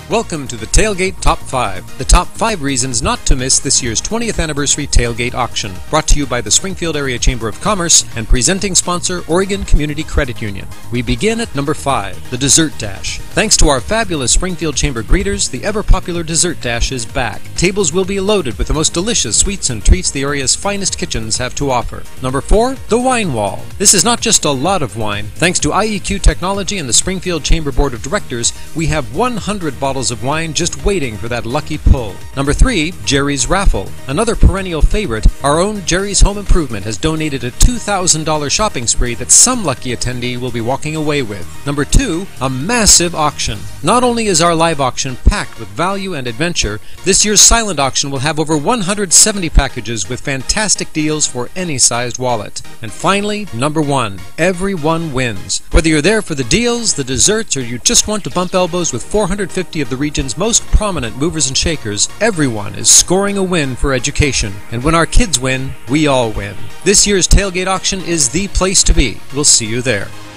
Welcome to the Tailgate Top 5, the top 5 reasons not to miss this year's 20th anniversary tailgate auction, brought to you by the Springfield Area Chamber of Commerce and presenting sponsor Oregon Community Credit Union. We begin at number 5, the Dessert Dash. Thanks to our fabulous Springfield Chamber greeters, the ever-popular Dessert Dash is back. Tables will be loaded with the most delicious sweets and treats the area's finest kitchens have to offer. Number 4, the Wine Wall. This is not just a lot of wine. Thanks to IEQ Technology and the Springfield Chamber Board of Directors, we have 100 bottles of wine just waiting for that lucky pull. Number 3, Jerry's Raffle. Another perennial favorite, our own Jerry's Home Improvement has donated a $2,000 shopping spree that some lucky attendee will be walking away with. Number 2, a massive auction. Not only is our live auction packed with value and adventure, this year's silent auction will have over 170 packages with fantastic deals for any sized wallet. And finally, number 1, everyone wins. Whether you're there for the deals, the desserts, or you just want to bump elbows with 450 of the region's most prominent movers and shakers, everyone is scoring a win for education. And when our kids win, we all win. This year's tailgate auction is the place to be. We'll see you there.